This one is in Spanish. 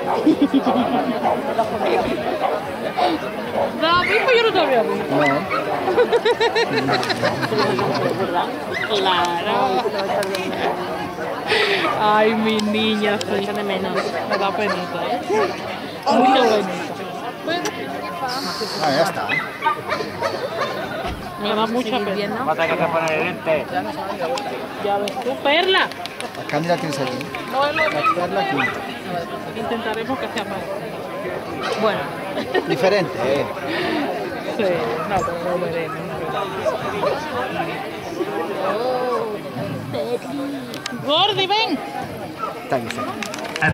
David, pues yo no te había visto. No. Claro. Ay, mi niña, sí. De menos. Me da penita, ¿eh? Mucho bonita. Ah, ya está. Me da mucha pena. Mata que te pone el lente. Ya ves tú, Perla. La Cándida tienes aquí. No es lo mismo. Perla aquí. Intentaremos que sea parecido. Bueno. Diferente, Sí, no, pero lo veremos. Gordi, ven. Está aquí.